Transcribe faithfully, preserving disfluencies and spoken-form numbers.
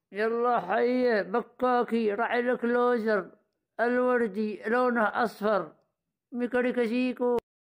يلا حي بكاكي راعي الكلوزر الوردي لونه أصفر ميكاريكا شيكو.